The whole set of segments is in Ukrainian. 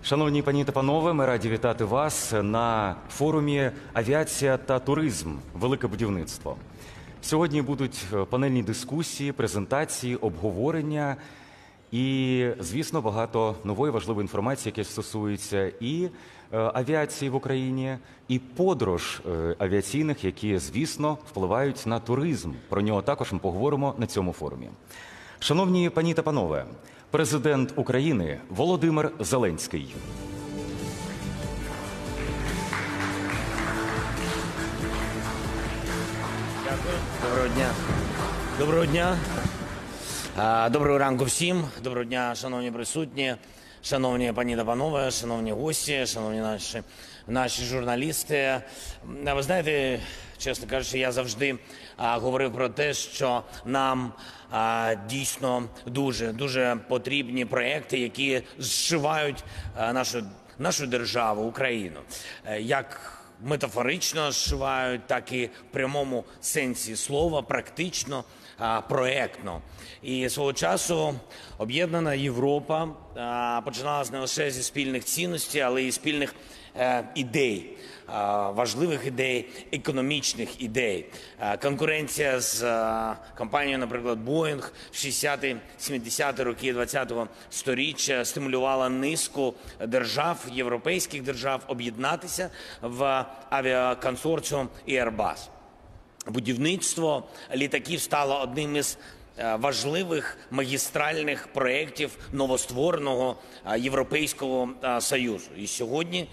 Шановні пані та панове, ми раді вітати вас на форумі «Авіація та туризм. Велике будівництво». Сьогодні будуть панельні дискусії, презентації, обговорення і, звісно, багато нової важливої інформації, яка стосується і авіації в Україні, і подорож авіаційних, які, звісно, впливають на туризм. Про нього також ми поговоримо на цьому форумі. Шановні пані та панове, президент України Володимир Зеленський. Дякую. Доброго дня. Доброго дня. Доброго ранку всім. Доброго дня, шановні присутні, шановні пані та панове, шановні гості, шановні наші журналісти. Ви знаєте, чесно кажучи, я завжди говорив про те, що нам дійсно дуже потрібні проекти, які зшивають нашу державу, Україну. Як метафорично зшивають, так і в прямому сенсі слова, практично, проектно. І свого часу об'єднана Європа починалася не лише зі спільних цінностей, але й спільних ідей, важливих ідей, економічних ідей. Конкуренція з компанією, наприклад, Boeing в 60-70-ті роки ХХ століття стимулювала низку держав, європейських держав, об'єднатися в авіаконсорціум Airbus. Будівництво літаків стало одним із важливих магістральних проєктів новоствореного Європейського Союзу. І сьогодні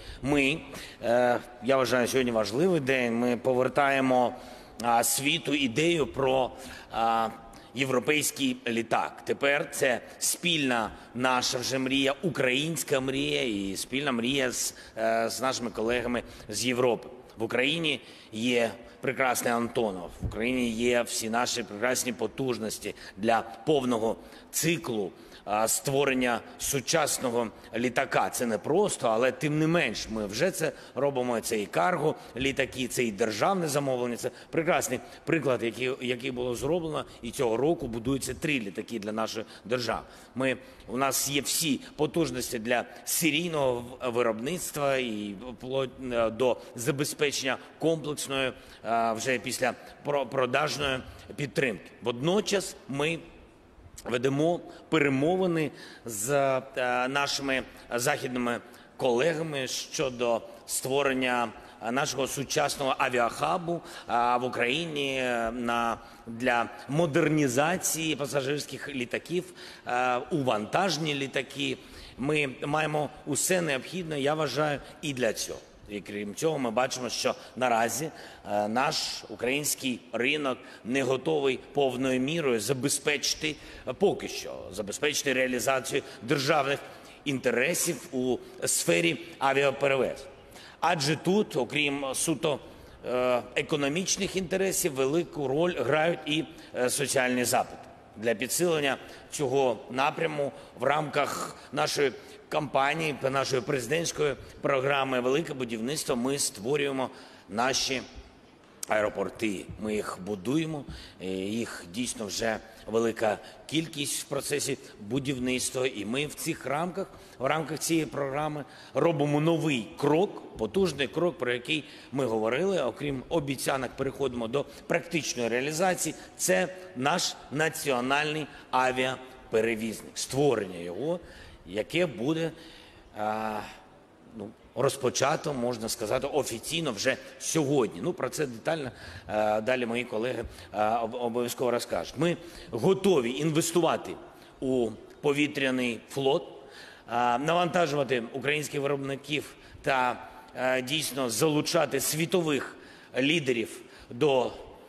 я вважаю, сьогодні важливий день, ми повертаємо світу ідею про європейський літак. Тепер це спільна наша вже мрія, українська мрія і спільна мрія з нашими колегами з Європи. В Україні є прекрасний Антонов, в Україні є всі наші прекрасні потужності для повного циклу створення сучасного літака. Це не просто, але тим не менш ми вже це робимо. Це і карго літаки, це і державне замовлення. Це прекрасний приклад, який було зроблено. І цього року будуються 3 літаки для нашої держави. У нас є всі потужності для серійного виробництва і до забезпечення комплексної вже після продажної підтримки. Водночас ми ведемо перемовини з нашими західними колегами щодо створення нашого сучасного авіахабу в Україні для модернізації пасажирських літаків у вантажні літаки. Ми маємо усе необхідне, я вважаю, і для цього. І крім цього, ми бачимо, що наразі наш український ринок не готовий повною мірою забезпечити реалізацію державних інтересів у сфері авіаперевезень. Адже тут, окрім суто економічних інтересів, велику роль грають і соціальні запити. Для підсилення цього напряму в рамках нашої кампанії, нашої президентської програми «Велике будівництво» ми створюємо наші аеропорти. Ми їх будуємо, їх дійсно вже велика кількість в процесі будівництва. І ми в рамках цієї програми робимо новий крок, потужний крок, про який ми говорили. Окрім обіцянок, переходимо до практичної реалізації. Це наш національний авіаперевізник. Створення його, яке буде розпочато, можна сказати, офіційно вже сьогодні. Про це детально далі мої колеги обов'язково розкажуть. Ми готові інвестувати у повітряний флот, навантажувати українських виробників та дійсно залучати світових лідерів до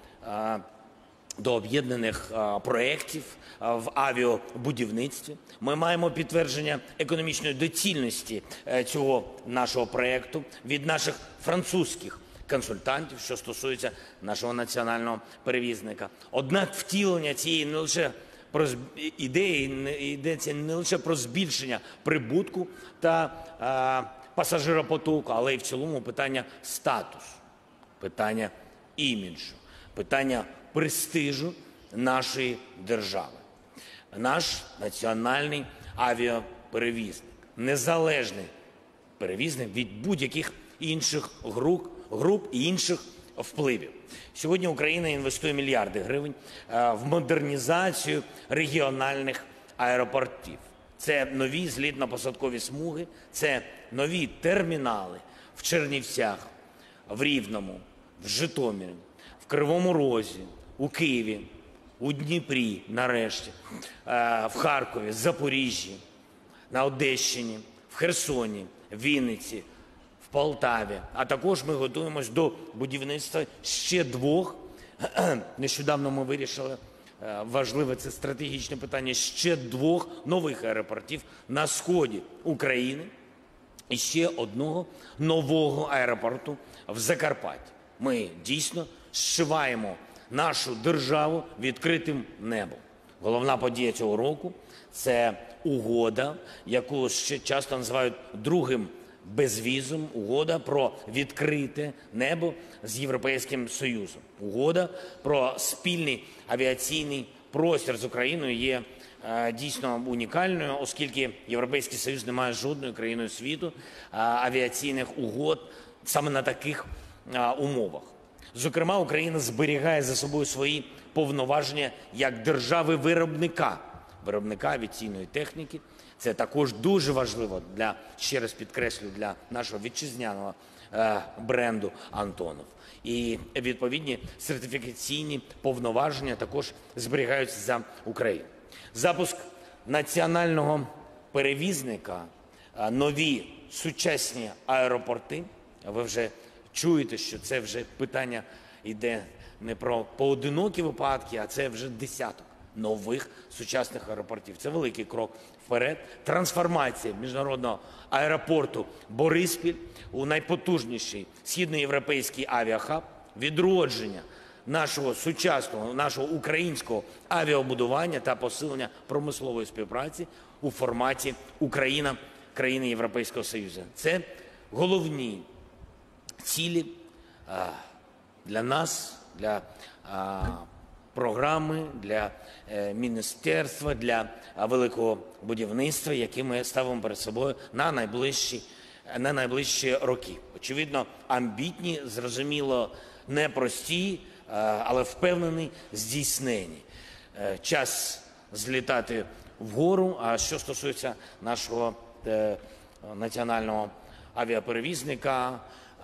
об'єднаних проєктів в авіабудівництві. Ми маємо підтвердження економічної доцільності цього нашого проєкту від наших французьких консультантів, що стосується нашого національного перевізника. Однак втілення цієї не лише про ідеї, йдеться не лише про збільшення прибутку та пасажиропотоку, але й в цілому питання статусу, питання іміджу, питання престижу нашої держави. Наш національний авіаперевізник, незалежний авіаперевізник від будь-яких інших груп і інших впливів. Сьогодні Україна інвестує мільярди гривень в модернізацію регіональних аеропортів. Це нові злітно-посадкові смуги, це нові термінали в Чернівцях, в Рівному, в Житомирі, в Кривому Розі, у Києві, у Дніпрі, нарешті, в Харкові, Запоріжжі, на Одещині, в Херсоні, в Вінниці, в Полтаві. А також ми готуємось до будівництва ще 2, нещодавно ми вирішили, важливе це стратегічне питання, ще 2 нових аеропортів на сході України і ще 1 нового аеропорту в Закарпатті. Ми дійсно зшиваємо нашу державу відкритим небом. Головна подія цього року – це угода, яку ще часто називають другим безвізом, угода про відкрите небо з Європейським Союзом. Угода про спільний авіаційний простір з Україною є дійсно унікальною, оскільки Європейський Союз не має жодною країною світу авіаційних угод саме на таких умовах. Зокрема, Україна зберігає за собою свої повноваження як держави-виробника авіаційної техніки. Це також дуже важливо для, ще раз підкреслю, для нашого вітчизняного бренду «Антонов». І відповідні сертифікаційні повноваження також зберігаються за Україну. Запуск національного перевізника, нові сучасні аеропорти. Ви вже чуєте, що це вже питання йде не про поодинокі випадки, а це вже десяток нових сучасних аеропортів. Це великий крок вперед. Трансформація міжнародного аеропорту Бориспіль у найпотужніший східноєвропейський авіахаб, відродження нашого сучасного, нашого українського авіабудування та посилення промислової співпраці у форматі Україна – країни Європейського Союзу. Це головні цілі для нас, для програми, для міністерства, для великого будівництва, які ми ставимо перед собою на найближчі роки. Очевидно, амбітні, зрозуміло, непрості, але впевнений, здійснені. Час злітати вгору. А що стосується нашого національного авіаперевізника,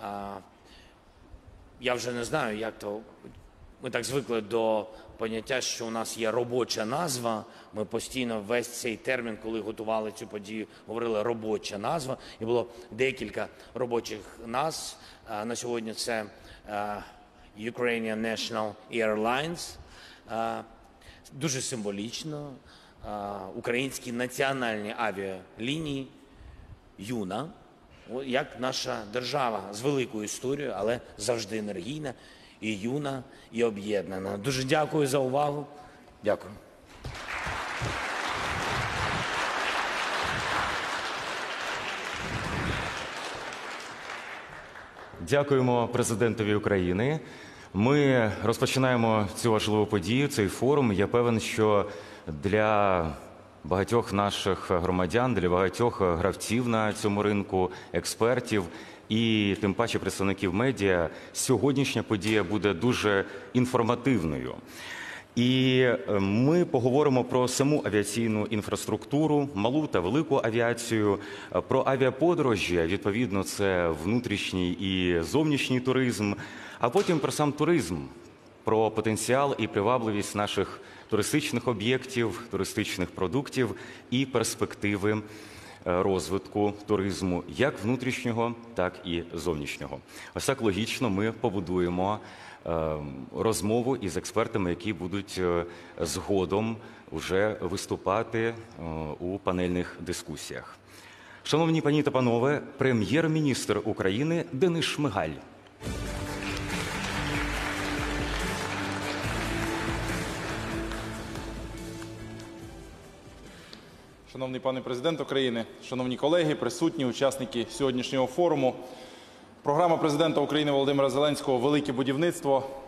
я вже не знаю, як то. Ми так звикли до поняття, що у нас є робоча назва. Ми постійно весь цей термін, коли готували цю подію, говорили робоча назва. І було декілька робочих назв. На сьогодні це Ukrainian National Airlines. Дуже символічно. Українські національні авіалінії «Юна». Як наша держава з великою історією, але завжди енергійна, і юна, і об'єднана. Дуже дякую за увагу. Дякую. Дякуємо президентові України. Ми розпочинаємо цю важливу подію, цей форум. Я певен, що для багатьох наших громадян, для багатьох гравців на цьому ринку, експертів і тим паче представників медіа, сьогоднішня подія буде дуже інформативною. І ми поговоримо про саму авіаційну інфраструктуру, малу та велику авіацію, про авіаподорожі, відповідно, це внутрішній і зовнішній туризм, а потім про сам туризм, про потенціал і привабливість наших туристичних об'єктів, туристичних продуктів і перспективи розвитку туризму як внутрішнього, так і зовнішнього. Ось так логічно ми побудуємо розмову із експертами, які будуть згодом вже виступати у панельних дискусіях. Шановні пані та панове, прем'єр-міністр України Денис Шмигаль. Шановний пане президент України, шановні колеги, присутні, учасники сьогоднішнього форуму. Програма президента України Володимира Зеленського «Велике будівництво»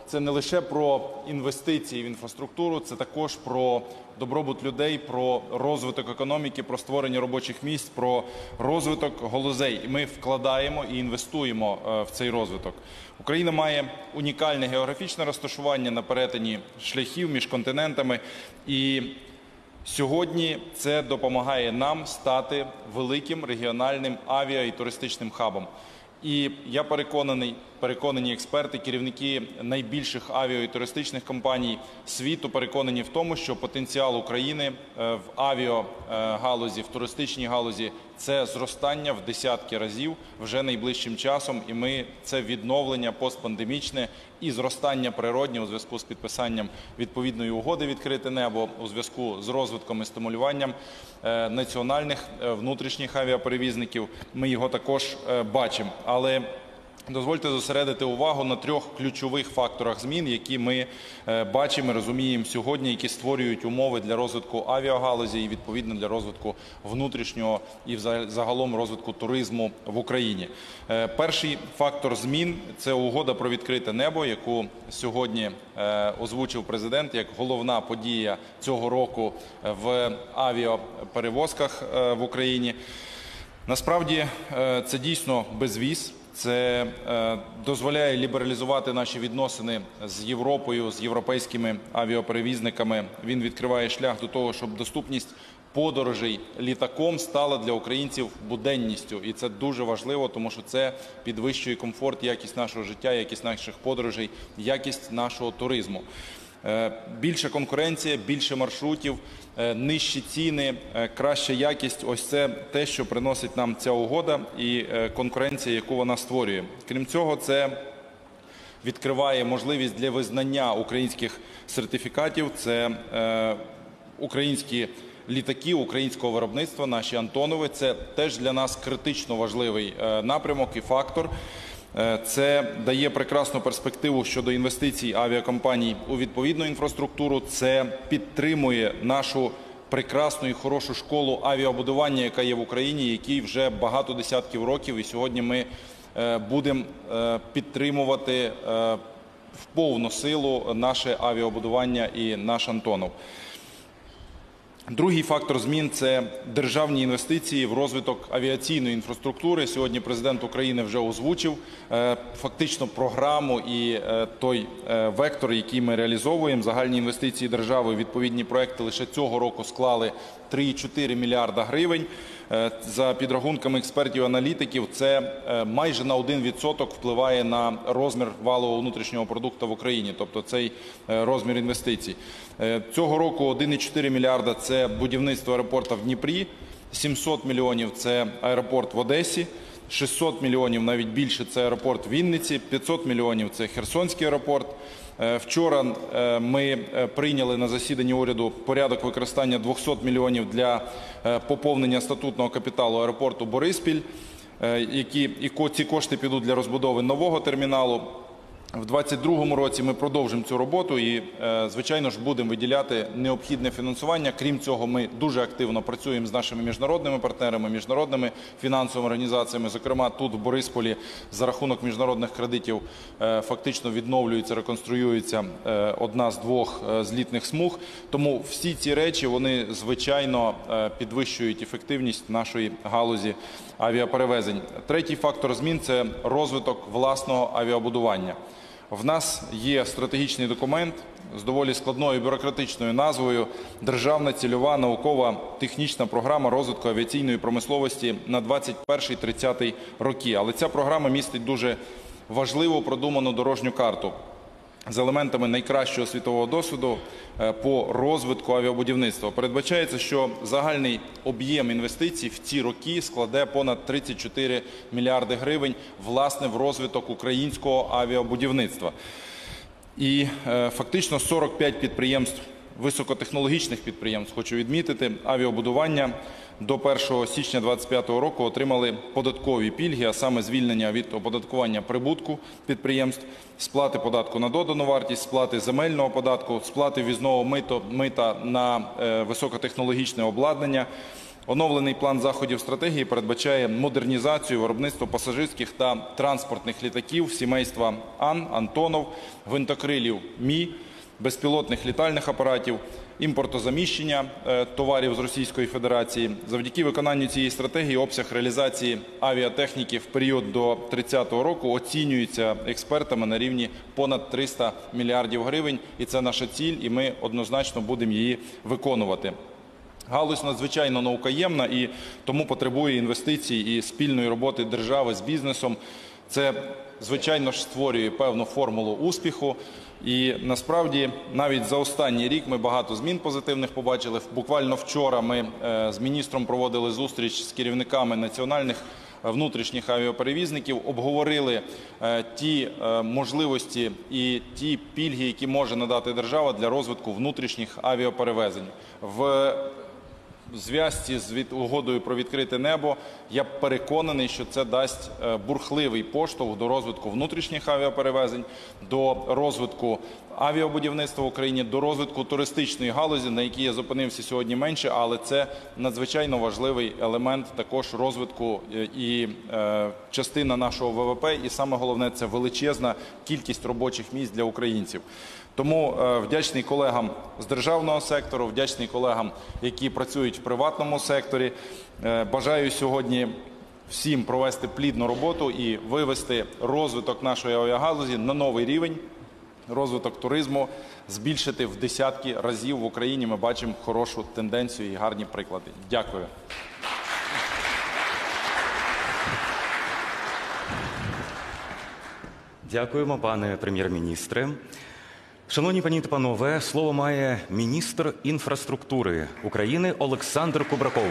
це не лише про інвестиції в інфраструктуру, це також про добробут людей, про розвиток економіки, про створення робочих місць, про розвиток галузей. І ми вкладаємо і інвестуємо в цей розвиток. Україна має унікальне географічне розташування на перетині шляхів між континентами. І сьогодні це допомагає нам стати великим регіональним авіа- і туристичним хабом. І я переконані експерти, керівники найбільших авіа- і туристичних компаній світу переконані в тому, що потенціал України в авіагалузі, в туристичній галузі – це зростання в десятки разів вже найближчим часом. І ми це відновлення постпандемічне і зростання природнє у зв'язку з підписанням відповідної угоди «Відкрите небо», у зв'язку з розвитком і стимулюванням національних внутрішніх авіаперевізників. Ми його також бачимо. Але дозвольте зосередити увагу на 3 ключових факторах змін, які ми бачимо і розуміємо сьогодні, які створюють умови для розвитку авіагалузі і, відповідно, для розвитку внутрішнього і загалом розвитку туризму в Україні. Перший фактор змін – це угода про відкрите небо, яку сьогодні озвучив президент як головна подія цього року в авіаперевозках в Україні. Насправді це дійсно безвіз. Це дозволяє лібералізувати наші відносини з Європою, з європейськими авіаперевізниками. Він відкриває шлях до того, щоб доступність подорожей літаком стала для українців буденністю. І це дуже важливо, тому що це підвищує комфорт, якість нашого життя, якість наших подорожей, якість нашого туризму. Більша конкуренція, більше маршрутів, нижчі ціни, краща якість – ось це те, що приносить нам ця угода і конкуренція, яку вона створює. Крім цього, це відкриває можливість для визнання українських сертифікатів. Це українські літаки українського виробництва, наші Антонови. Це теж для нас критично важливий напрямок і фактор. Це дає прекрасну перспективу щодо інвестицій авіакомпаній у відповідну інфраструктуру. Це підтримує нашу прекрасну і хорошу школу авіабудування, яка є в Україні, якій вже багато десятків років. І сьогодні ми будемо підтримувати в повну силу наше авіабудування і наш Антонов. Другий фактор змін – це державні інвестиції в розвиток авіаційної інфраструктури. Сьогодні президент України вже озвучив фактично програму і той вектор, який ми реалізовуємо. Загальні інвестиції держави, відповідні проекти лише цього року склали 3,4 мільярда гривень. За підрахунками експертів-аналітиків, це майже на 1% впливає на розмір валового внутрішнього продукту в Україні, тобто цей розмір інвестицій. Цього року 1,4 мільярда – це будівництво аеропорту в Дніпрі, 700 мільйонів – це аеропорт в Одесі, 600 мільйонів, навіть більше, це аеропорт в Вінниці, 500 мільйонів – це Херсонський аеропорт. Вчора ми прийняли на засіданні уряду порядок використання 200 мільйонів для поповнення статутного капіталу аеропорту Бориспіль, ці кошти підуть для розбудови нового терміналу. В 2022 році ми продовжимо цю роботу і, звичайно ж, будемо виділяти необхідне фінансування. Крім цього, ми дуже активно працюємо з нашими міжнародними партнерами, міжнародними фінансовими організаціями. Зокрема, тут, в Борисполі, за рахунок міжнародних кредитів фактично відновлюється, реконструюється одна з 2 злітних смуг. Тому всі ці речі, вони, звичайно, підвищують ефективність нашої галузі авіаперевезень. Третій фактор змін – це розвиток власного авіабудування. В нас є стратегічний документ з доволі складною бюрократичною назвою «Державна цільова наукова технічна програма розвитку авіаційної промисловості на 21-30 роки». Але ця програма містить дуже важливу продуману дорожню карту з елементами найкращого світового досвіду по розвитку авіабудівництва. Передбачається, що загальний об'єм інвестицій в ці роки складе понад 34 мільярди гривень, власне, в розвиток українського авіабудівництва. І фактично 45 підприємств, високотехнологічних підприємств, хочу відмітити, авіабудування до 1 січня 2025 року отримали податкові пільги, а саме звільнення від оподаткування прибутку підприємств, сплати податку на додану вартість, сплати земельного податку, сплати ввізного мита на високотехнологічне обладнання. Оновлений план заходів стратегії передбачає модернізацію виробництва пасажирських та транспортних літаків сімейства Ан, Антонов, гвинтокрилів Мі, безпілотних літальних апаратів, імпортозаміщення товарів з Російської Федерації. Завдяки виконанню цієї стратегії обсяг реалізації авіатехніки в період до 30-го року оцінюється експертами на рівні понад 300 мільярдів гривень. І це наша ціль, і ми однозначно будемо її виконувати. Галузь надзвичайно наукоємна і тому потребує інвестицій і спільної роботи держави з бізнесом. Це, звичайно ж, створює певну формулу успіху. І насправді навіть за останній рік ми багато змін позитивних побачили. Буквально вчора ми з міністром проводили зустріч з керівниками національних внутрішніх авіаперевізників, обговорили ті можливості і ті пільги, які може надати держава для розвитку внутрішніх авіаперевезень. В зв'язці з угодою про відкрите небо я переконаний, що це дасть бурхливий поштовх до розвитку внутрішніх авіаперевезень, до розвитку авіабудівництва в Україні, до розвитку туристичної галузі, на якій я зупинився сьогодні менше, але це надзвичайно важливий елемент також розвитку і частина нашого ВВП, і саме головне – це величезна кількість робочих місць для українців. Тому вдячний колегам з державного сектору, вдячний колегам, які працюють в приватному секторі. Бажаю сьогодні всім провести плідну роботу і вивести розвиток нашої авіагалузі на новий рівень, розвиток туризму, збільшити в десятки разів в Україні. Ми бачимо хорошу тенденцію і гарні приклади. Дякую. Дякуємо, пане прем'єр-міністре. Шановні пані та панове, слово має міністр інфраструктури України Олександр Кубраков.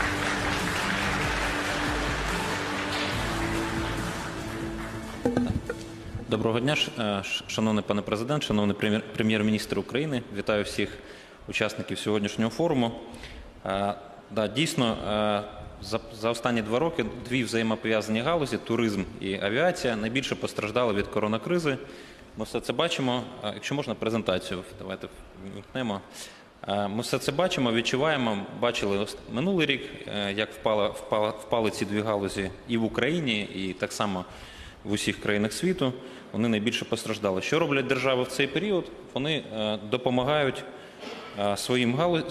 Доброго дня, шановний пане президент, шановний прем'єр-міністр України. Вітаю всіх учасників сьогоднішнього форуму. Дійсно, за останні 2 роки дві взаємопов'язані галузі, туризм і авіація, найбільше постраждали від коронакризи. Ми все це бачимо. Якщо можна, презентацію давайте вмикнемо. Ми все це бачимо, відчуваємо, бачили минулий рік, як впали ці дві галузі і в Україні, і так само в усіх країнах світу. Вони найбільше постраждали. Що роблять держави в цей період? Вони допомагають своїм галузям,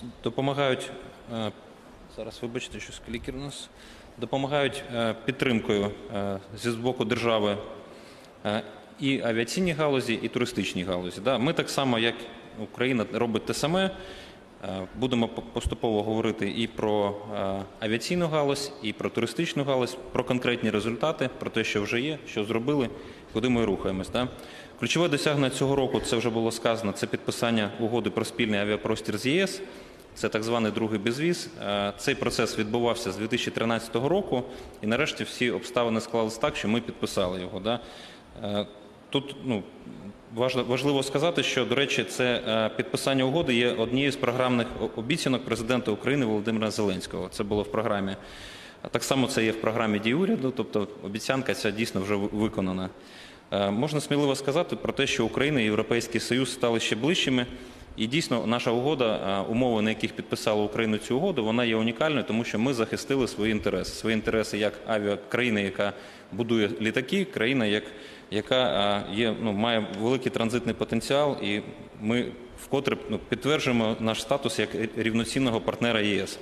зараз вибачте, що клікер у нас, допомагають підтримкою зі боку держави і авіаційній галузі, і туристичній галузі. Ми так само, як Україна робить те саме, будемо поступово говорити і про авіаційну галузь, і про туристичну галузь, про конкретні результати, про те, що вже є, що зробили, куди ми рухаємось. Ключове досягнення цього року, це вже було сказано, це підписання угоди про спільний авіапростір з ЄС. Це так званий другий безвіз. Цей процес відбувався з 2013 року, і нарешті всі обставини склались так, що ми підписали його. Тут важливо сказати, що, до речі, це підписання угоди є однією з програмних обіцянок президента України Володимира Зеленського. Це було в програмі. Так само це є в програмі дій уряду, тобто обіцянка ця дійсно вже виконана. Можна сміливо сказати про те, що Україна і Європейський Союз стали ще ближчими. І дійсно наша угода, умови, на яких підписала Україна цю угоду, вона є унікальною, тому що ми захистили свої інтереси. Свої інтереси як країни, яка будує літаки, країна, яка має великий транзитний потенціал, і ми вкотре підтверджуємо наш статус як рівноцінного партнера ЄС.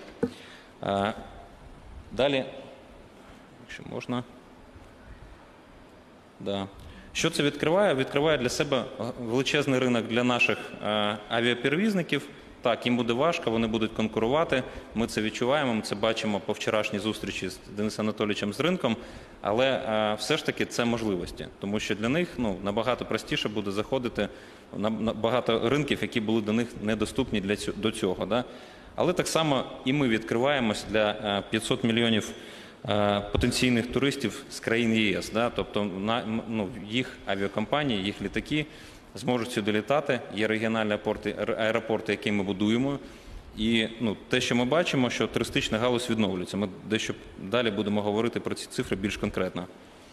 Далі, якщо можна. Що це відкриває? Відкриває для себе величезний ринок для наших авіаперевізників. Так, їм буде важко, вони будуть конкурувати. Ми це відчуваємо, ми це бачимо по вчорашній зустрічі з Денисом Анатолійовичем з ринком. Але все ж таки це можливості, тому що для них набагато простіше буде заходити на багато ринків, які були до них недоступні до цього. Але так само і ми відкриваємось для 500 мільйонів потенційних туристів з країн ЄС. Тобто їх авіакомпанії, їх літаки зможуть сюди літати. Є регіональні аеропорти, які ми будуємо. І те, що ми бачимо, що туристична галузь відновлюється. Ми дещо далі будемо говорити про ці цифри більш конкретно.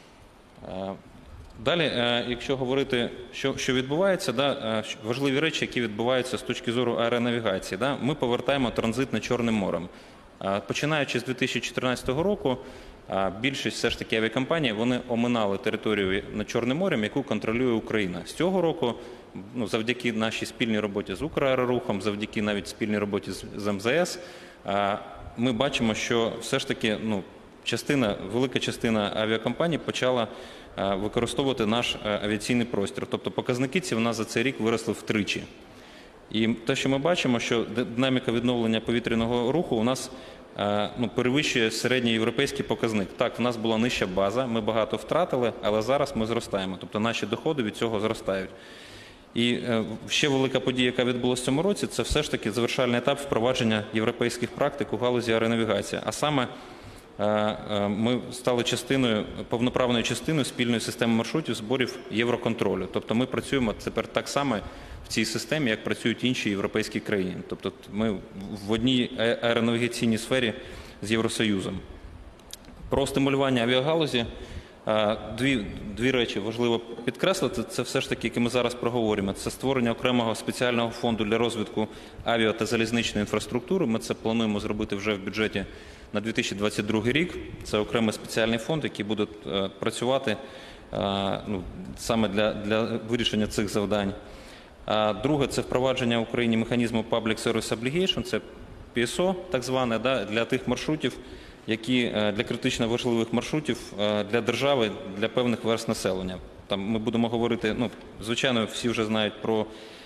Далі, якщо говорити, що відбувається, важливі речі, які відбуваються з точки зору аеронавігації. Ми повертаємо транзит над Чорним морем. Починаючи з 2014 року, більшість все ж таки авіакомпаній, вони оминали територію над Чорним морем, яку контролює Україна. З цього року, завдяки нашій спільній роботі з Украерорухом, завдяки навіть спільній роботі з МЗС, ми бачимо, що все ж таки велика частина авіакомпаній почала використовувати наш авіаційний простір. Тобто показники ці в нас за цей рік виросли втричі. І те, що ми бачимо, що динаміка відновлення повітряного руху у нас перевищує середній європейський показник. Так, в нас була нижча база, ми багато втратили, але зараз ми зростаємо. Тобто наші доходи від цього зростають. І ще велика подія, яка відбулася в цьому році, це все ж таки завершальний етап впровадження європейських практик у галузі аеронавігації. А саме ми стали повноправною частиною спільної системи маршрутів зборів Євроконтролю. Тобто ми працюємо тепер так само в цій системі, як працюють інші європейські країни. Тобто ми в одній аеронавігаційній сфері з Євросоюзом. Про стимулювання авіагалузі дві речі важливо підкреслити. Це все ж таки, які ми зараз проговоримо. Це створення окремого спеціального фонду для розвитку авіа- та залізничної інфраструктури. Ми це плануємо зробити вже в бюджеті на 2022 рік. Це окремий спеціальний фонд, який буде працювати саме для вирішення цих завдань. Друге – це впровадження в Україні механізму Public Service Obligation, це PSO так зване, для тих маршрутів, які для критично важливих маршрутів для держави, для певних верств населення. Там ми будемо говорити, звичайно, всі вже знають про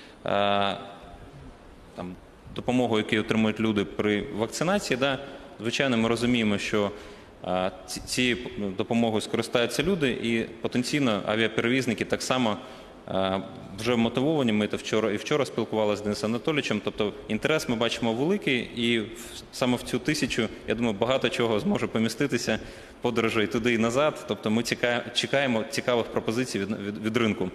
допомогу, яку отримують люди при вакцинації. Звичайно, ми розуміємо, що цією допомогою скористаються люди і потенційно авіаперевізники так само вже мотивовані. Ми вчора спілкувалися з Денисом Анатолійовичем. Тобто інтерес ми бачимо великий, і саме в цю тисячу, я думаю, багато чого зможе поміститися, подорожей туди і назад. Тобто ми чекаємо цікавих пропозицій від ринку.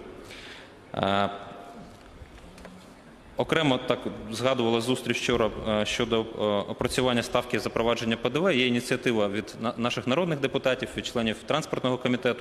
Окремо так згадувала зустріч вчора щодо опрацювання ставки запровадження ПДВ. Є ініціатива від наших народних депутатів, від членів транспортного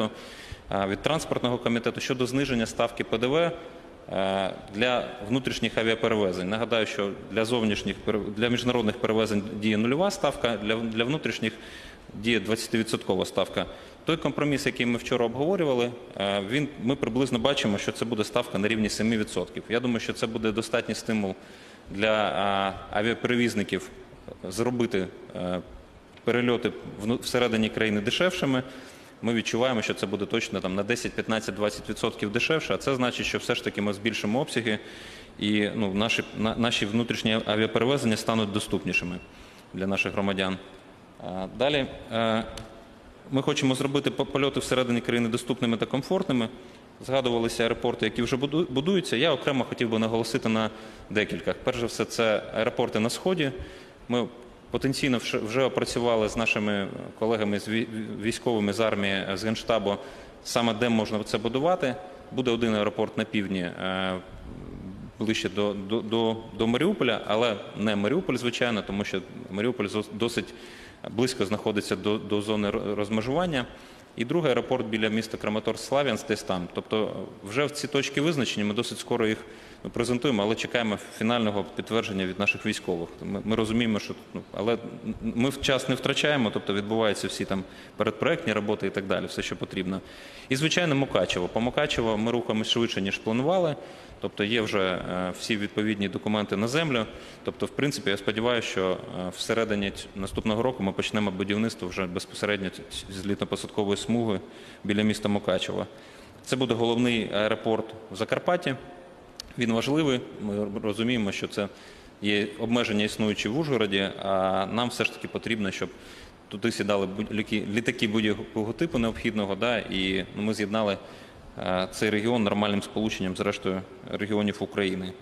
комітету щодо зниження ставки ПДВ для внутрішніх авіаперевезень. Нагадаю, що для міжнародних перевезень діє нульова ставка, для внутрішніх діє 20% ставка. Той компроміс, який ми вчора обговорювали, ми приблизно бачимо, що це буде ставка на рівні 7%. Я думаю, що це буде достатній стимул для авіаперевізників зробити перельоти всередині країни дешевшими. Ми відчуваємо, що це буде точно на 10, 15, 20% дешевше, а це значить, що все ж таки ми збільшимо обсяги і наші внутрішні авіаперевезення стануть доступнішими для наших громадян. Далі ми хочемо зробити польоти всередині країни доступними та комфортними. Згадувалися аеропорти, які вже будуються. Я окремо хотів би наголосити на декількох. Перш за все, це аеропорти на Сході. Ми потенційно вже опрацювали з нашими колегами військовими з армії, з Генштабу, саме де можна це будувати. Буде один аеропорт на півдні, ближче до Маріуполя, але не Маріуполь, звичайно, тому що Маріуполь досить близько знаходиться до зони розмежування. І другий аеропорт біля міста Краматорськ-Слав'янськ десь там. Тобто вже в ці точки визначені, ми досить скоро їх презентуємо, але чекаємо фінального підтвердження від наших військових. Ми розуміємо, що але ми час не втрачаємо, тобто відбуваються всі там передпроектні роботи і так далі, все, що потрібно. І, звичайно, Мукачево. По Мукачево ми рухаємось швидше, ніж планували. Тобто є вже всі відповідні документи на землю. Тобто, в принципі, я сподіваюся, що всередині наступного року ми почнемо будівництво вже безпосередньо злітно-посадкової смуги біля міста Мукачево. Це буде головний аеропорт в Закарпатті. Він важливий. Ми розуміємо, що це є обмеження існуючі в Ужгороді, а нам все ж таки потрібно, щоб туди сідали літаки будь-якого типу необхідного, і ми з'єднали цей регіон нормальним сполученням з рештою регіонів України.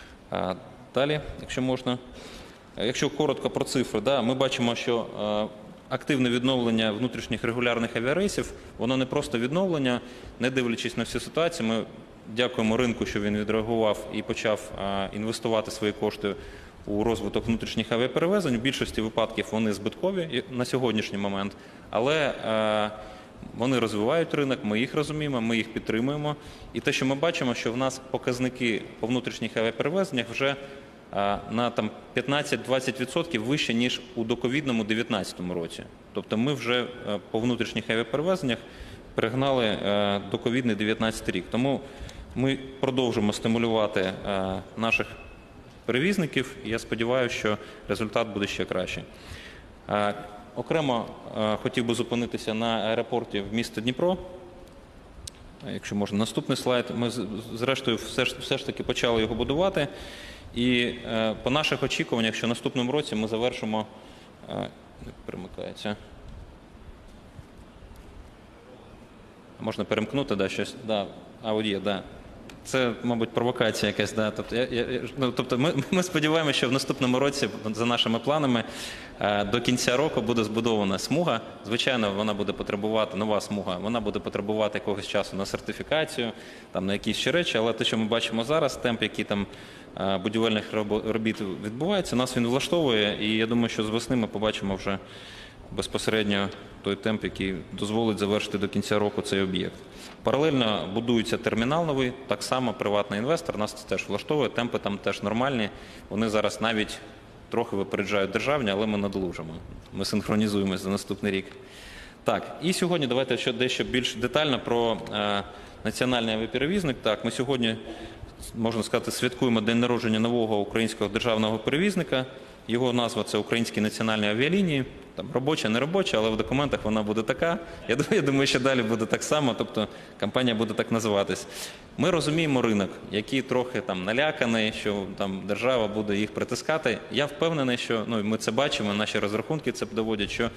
Далі, якщо можна, якщо коротко про цифри, ми бачимо, що активне відновлення внутрішніх регулярних авіарейсів, воно не просто відновлення, не дивлячись на всю ситуацію. Ми дякуємо ринку, що він відреагував і почав інвестувати свої кошти у розвиток внутрішніх авіаперевезень. В більшості випадків вони збиткові на сьогоднішній момент, але вони розвивають ринок, ми їх розуміємо, ми їх підтримуємо. І те, що ми бачимо, що в нас показники по внутрішніх авіаперевезеннях вже на там 15-20% вище, ніж у доковідному 2019 році. Тобто ми вже по внутрішніх авіаперевезеннях перегнали доковідний 2019 рік. Тому ми продовжимо стимулювати наших перевізників, і я сподіваюся, що результат буде ще кращий. Окремо хотів би зупинитися на аеропорті в місті Дніпро. Якщо можна, наступний слайд. Ми, зрештою, все ж таки почали його будувати. І по наших очікуваннях, що наступному році ми завершимо... Не перемикається. Можна перемкнути, да, щось? Да, аудіо, да. Це, мабуть, провокація якась. Да. Тобто ми сподіваємося, що в наступному році, за нашими планами, до кінця року буде збудована смуга. Звичайно, вона буде потребувати, нова смуга, вона буде потребувати якогось часу на сертифікацію, там, на якісь ще речі, але те, що ми бачимо зараз, темп, який там будівельних робіт відбувається, нас він влаштовує, і я думаю, що з весни ми побачимо вже безпосередньо той темп, який дозволить завершити до кінця року цей об'єкт. Паралельно будується термінал новий, так само приватний інвестор, нас це теж влаштовує, темпи там теж нормальні, вони зараз навіть трохи випереджають державні, але ми надолужимо, ми синхронізуємося за наступний рік. Так, і сьогодні давайте ще дещо більш детально про національний авіаперевізник. Так, ми сьогодні, можна сказати, святкуємо день народження нового українського державного перевізника. Його назва – це Українські національні авіалінії. Там робоча, не робоча, але в документах вона буде така. Я думаю, що далі буде так само, тобто компанія буде так називатись. Ми розуміємо ринок, який трохи там наляканий, що там держава буде їх притискати. Я впевнений, що, ну, ми це бачимо, наші розрахунки це доводять, що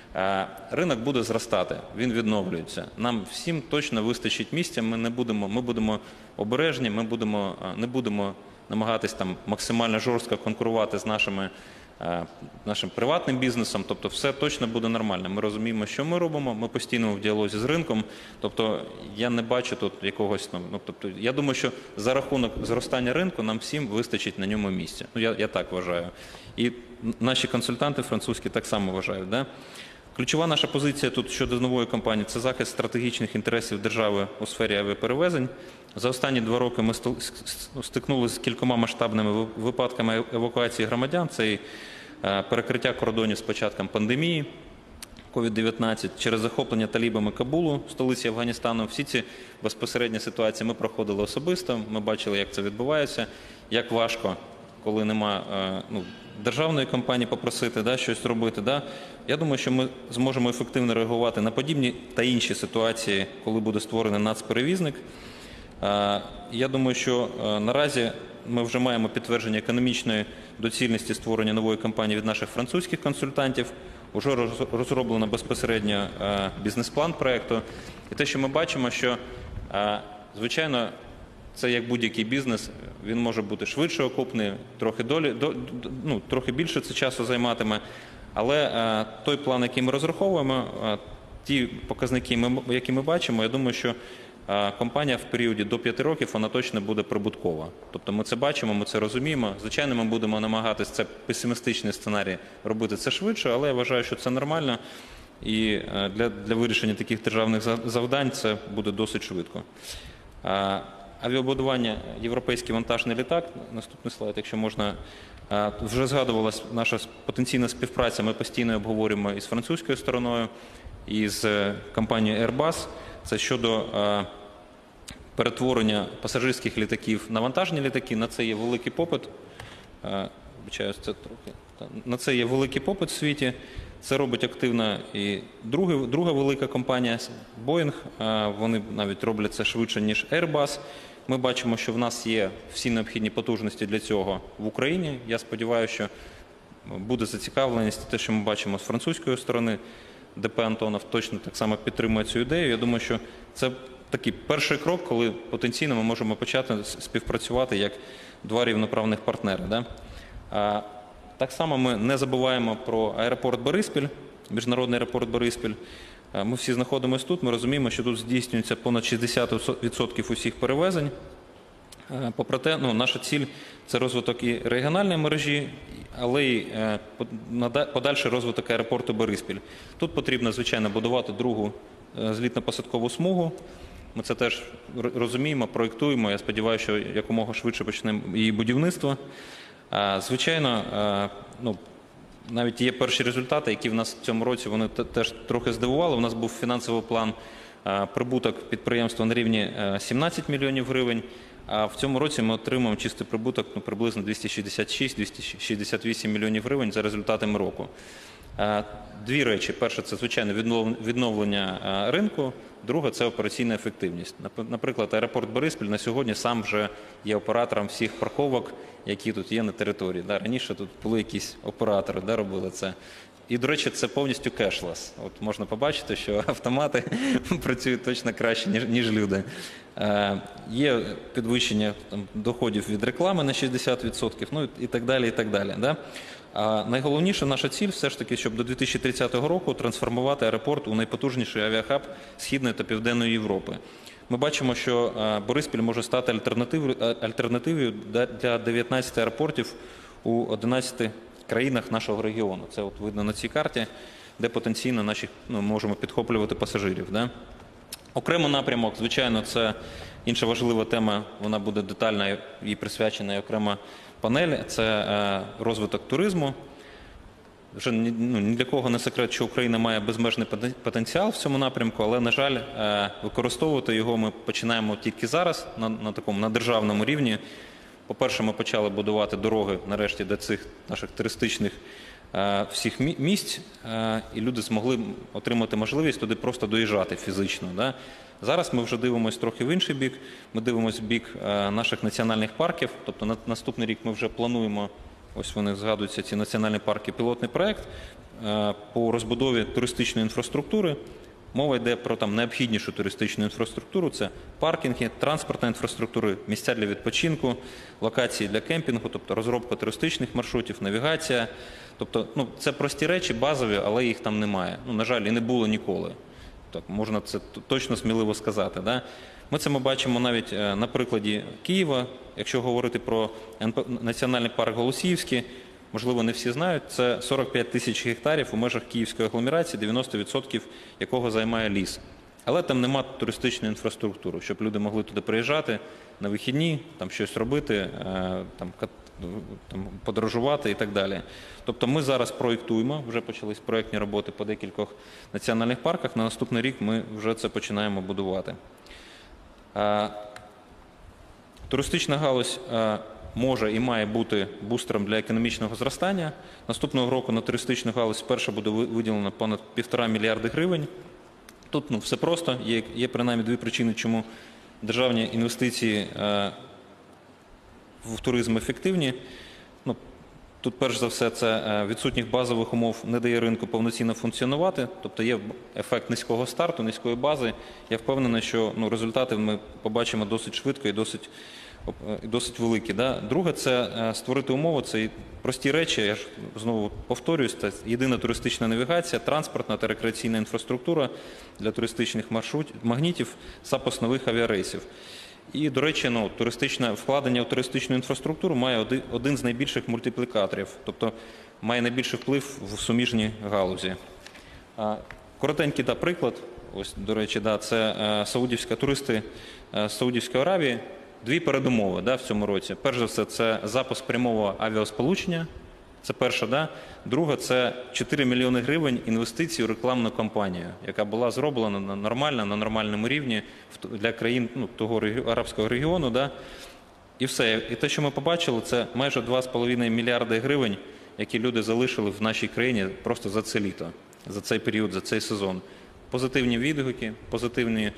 ринок буде зростати, він відновлюється. Нам всім точно вистачить місця, ми будемо обережні, ми не будемо намагатись там максимально жорстко конкурувати з нашим приватним бізнесом, тобто все точно буде нормально. Ми розуміємо, що ми робимо, ми постійно в діалозі з ринком, тобто я не бачу тут якогось, тобто я думаю, що за рахунок зростання ринку нам всім вистачить на ньому місця. Ну, я так вважаю. І наші консультанти французькі так само вважають. Да? Ключова наша позиція тут щодо нової компанії – це захист стратегічних інтересів держави у сфері авіаперевезень. За останні 2 роки ми стикнулися з кількома масштабними випадками евакуації громадян. Це і перекриття кордонів з початком пандемії COVID-19, через захоплення талібами Кабулу, столиці Афганістану. Всі ці безпосередні ситуації ми проходили особисто, ми бачили, як це відбувається, як важко, коли нема державної компанії попросити, да, щось робити. Да. Я думаю, що ми зможемо ефективно реагувати на подібні та інші ситуації, коли буде створений нацперевізник. Я думаю, що наразі ми вже маємо підтвердження економічної доцільності створення нової компанії від наших французьких консультантів. Уже розроблено безпосередньо бізнес-план проєкту. І те, що ми бачимо, що, звичайно, це як будь-який бізнес, він може бути швидше окупний, трохи більше це часу займатиме. Але той план, який ми розраховуємо, ті показники, які ми бачимо, я думаю, що компанія в періоді до 5 років, вона точно буде прибуткова. Тобто ми це бачимо, ми це розуміємо. Звичайно, ми будемо намагатися, це песимістичний сценарій, робити це швидше, але я вважаю, що це нормально. І для вирішення таких державних завдань це буде досить швидко. Авіабудування «Європейський вантажний літак». Наступний слайд, якщо можна. Вже згадувалась наша потенційна співпраця, ми постійно обговорюємо із французькою стороною, і з компанією Airbus. Це щодо перетворення пасажирських літаків на вантажні літаки. На це є великий попит. На це є великий попит в світі. Це робить активно і друга велика компанія Boeing. Вони навіть роблять це швидше, ніж Airbus. Ми бачимо, що в нас є всі необхідні потужності для цього в Україні. Я сподіваюся, що буде зацікавленість. Те, що ми бачимо з французької сторони, ДП Антонов точно так само підтримує цю ідею. Я думаю, що це такий перший крок, коли потенційно ми можемо почати співпрацювати як 2 рівноправних партнери. Да? Так само ми не забуваємо про аеропорт Бориспіль, міжнародний аеропорт Бориспіль. Ми всі знаходимося тут, ми розуміємо, що тут здійснюється понад 60% усіх перевезень. Попри те, наша ціль – це розвиток і регіональної мережі, але й подальший розвиток аеропорту Бориспіль. Тут потрібно, звичайно, будувати другу злітно-посадкову смугу. Ми це теж розуміємо, проєктуємо. Я сподіваюся, що якомога швидше почнемо її будівництво. Звичайно, ну, навіть є перші результати, які в нас в цьому році, вони теж трохи здивували. У нас був фінансовий план прибуток підприємства на рівні 17 мільйонів гривень, а в цьому році ми отримуємо чистий прибуток приблизно 266-268 мільйонів гривень за результатами року. Дві речі. Перше – це, звичайно, відновлення ринку. Друге – це операційна ефективність. Наприклад, аеропорт Бориспіль на сьогодні сам вже є оператором всіх парковок, які тут є на території. Раніше тут були якісь оператори, робили це. І, до речі, це повністю кешлес. От можна побачити, що автомати працюють точно краще, ніж люди. Є підвищення доходів від реклами на 60%, ну і так далі, і так далі. А найголовніша наша ціль все ж таки, щоб до 2030 року трансформувати аеропорт у найпотужніший авіахаб Східної та Південної Європи. Ми бачимо, що Бориспіль може стати альтернативою для 19 аеропортів у 11 країнах нашого регіону. Це от видно на цій карті, де потенційно можемо підхоплювати пасажирів. Окремо напрямок, звичайно, це інша важлива тема, вона буде детально їй присвячена і окрема панель, це розвиток туризму. Вже ні для кого не секрет, що Україна має безмежний потенціал в цьому напрямку, але, на жаль, використовувати його ми починаємо тільки зараз, на державному рівні. По-перше, ми почали будувати дороги, нарешті, до цих наших туристичних всіх місць, і люди змогли отримати можливість туди просто доїжджати фізично. Зараз ми вже дивимося трохи в інший бік, ми дивимося в бік наших національних парків, тобто на наступний рік ми вже плануємо, ось вони згадуються, ці національні парки, пілотний проєкт по розбудові туристичної інфраструктури. Мова йде про необхіднішу туристичну інфраструктуру, це паркінги, транспортна інфраструктура, місця для відпочинку, локації для кемпінгу, тобто розробка туристичних маршрутів, навігація. Тобто, це прості речі, базові, але їх там немає. На жаль, і не було ніколи. Так, можна це точно сміливо сказати. Ми це бачимо навіть на прикладі Києва, якщо говорити про Національний парк Голосіївський. Можливо, не всі знають, це 45 тисяч гектарів у межах Київської агломерації, 90% якого займає ліс. Але там нема туристичної інфраструктури, щоб люди могли туди приїжджати на вихідні, там щось робити, подорожувати і так далі. Тобто ми зараз проєктуємо, вже почались проєктні роботи по декількох національних парках, на наступний рік ми вже це починаємо будувати. Туристична галузь може і має бути бустером для економічного зростання. Наступного року на туристичну галузь вперше буде виділено понад 1,5 мільярди гривень. Тут все просто, є принаймні дві причини, чому державні інвестиції в туризм ефективні. Тут перш за все це відсутність базових умов не дає ринку повноцінно функціонувати, тобто є ефект низького старту, низької бази. Я впевнений, що результати ми побачимо досить швидко і досить великі. Друге – це створити умови, це прості речі, я ж знову повторююсь, це єдина туристична навігація, транспортна та рекреаційна інфраструктура для туристичних магнітів, запуск нових авіарейсів. І, до речі, вкладення в туристичну інфраструктуру має один з найбільших мультиплікаторів, тобто має найбільший вплив в суміжній галузі. Коротенький приклад, ось, до речі, це туристи з Саудівської Аравії. Дві передумови в цьому році. Перш за все, це запуск прямого авіасполучення, це перше. Друге, це 4 мільйони гривень інвестицій у рекламну кампанію, яка була зроблена нормально, на нормальному рівні для країн того арабського регіону. І все. І те, що ми побачили, це майже 2,5 мільярди гривень, які люди залишили в нашій країні просто за це літо, за цей період, за цей сезон. Позитивні відгуки, позитивні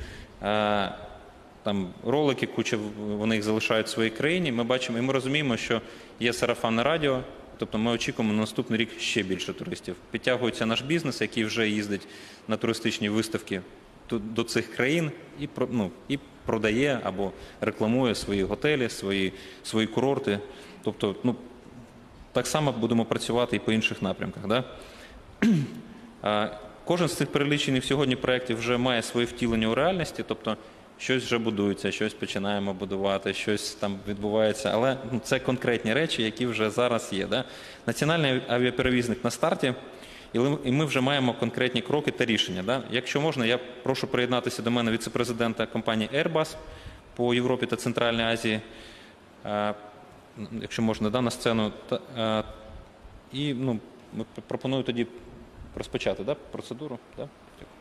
ролики, куча вони їх залишають в своїй країні. Ми бачимо і ми розуміємо, що є сарафанне радіо, тобто ми очікуємо на наступний рік ще більше туристів. Підтягується наш бізнес, який вже їздить на туристичні виставки до цих країн і продає або рекламує свої готелі, свої курорти. Тобто, так само будемо працювати і по інших напрямках. Кожен з цих перелічених сьогодні проєктів вже має своє втілення у реальності, тобто щось вже будується, щось починаємо будувати, щось там відбувається, але це конкретні речі, які вже зараз є. Національний авіаперевізник на старті, і ми вже маємо конкретні кроки та рішення. Якщо можна, я прошу приєднатися до мене віце-президента компанії Airbus по Європі та Центральній Азії. якщо можна, да, на сцену. І пропоную тоді розпочати, да, процедуру. Да?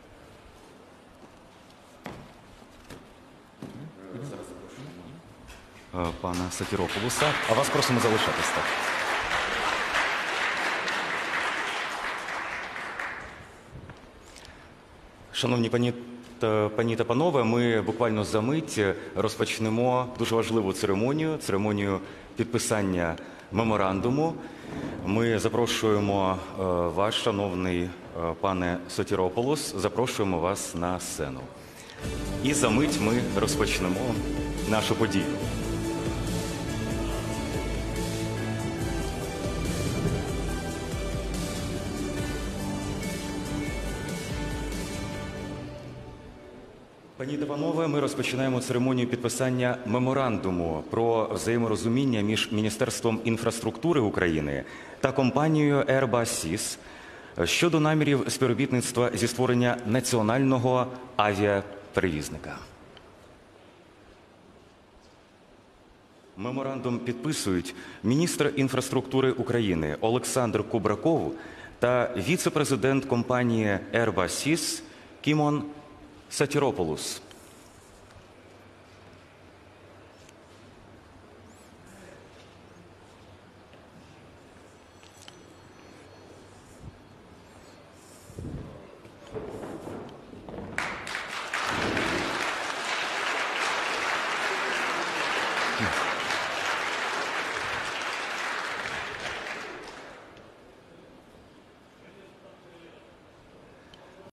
Пана Сотиропулоса. А вас просимо залишатись так. Шановні пані та панове, ми буквально за мить розпочнемо дуже важливу церемонію підписання меморандуму. Ми запрошуємо вас, шановний пане Сотиропулос, запрошуємо вас на сцену. І за мить ми розпочнемо нашу подію. Пані та панове, ми розпочинаємо церемонію підписання меморандуму про взаєморозуміння між Міністерством інфраструктури України та компанією Airbus щодо намірів співробітництва зі створення національного авіаперевізника. Меморандум підписують міністр інфраструктури України Олександр Кубраков та віце-президент компанії Airbus Кімон Сотиропулос.